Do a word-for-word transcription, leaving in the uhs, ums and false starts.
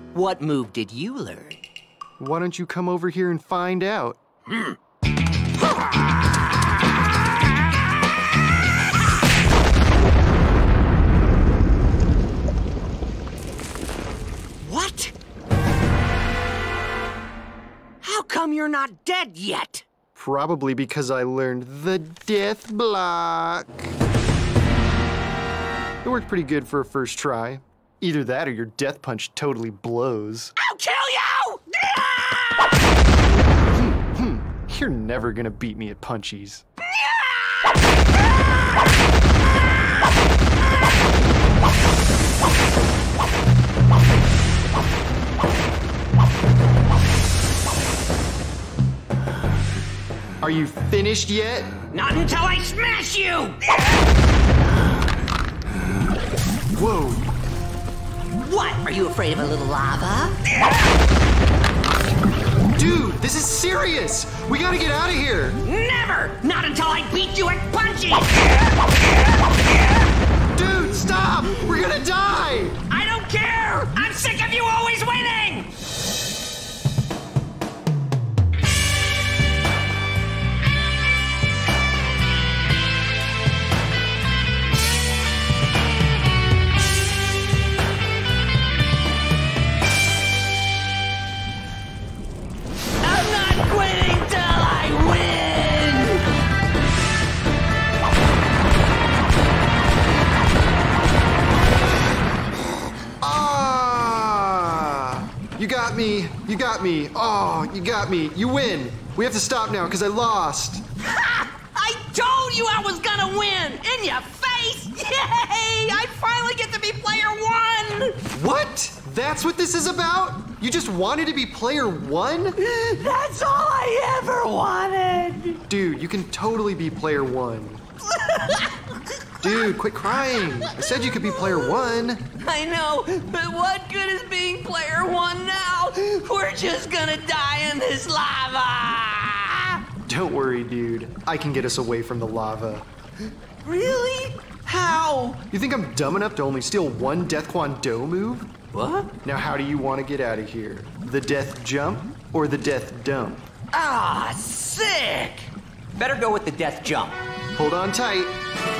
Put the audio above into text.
What move did you learn? Why don't you come over here and find out? Hmm. What? How come you're not dead yet? Probably because I learned the death block. It worked pretty good for a first try. Either that or your death punch totally blows. I'll kill you! Hmm, hmm. You're never gonna beat me at punchies. Are you finished yet? Not until I smash you! Whoa. What? Are you afraid of a little lava? Dude, this is serious! We gotta get out of here! Never! Not until I beat you at punchies! Dude, stop! We're gonna die! I don't care! I'm sick of you always winning! You got me. You got me. Oh, you got me. You win. We have to stop now because I lost. Ha! I told you I was gonna win! In your face! Yay! I finally get to be player one! What? That's what this is about? You just wanted to be player one? That's all I ever wanted! Dude, you can totally be player one. Dude, quit crying. I said you could be player one. I know, but what good is being player one now? We're just gonna die in this lava! Don't worry, dude. I can get us away from the lava. Really? How? You think I'm dumb enough to only steal one Death Kwon Do move? What? Now how do you want to get out of here? The death jump or the death dump? Ah, sick! Better go with the death jump. Hold on tight.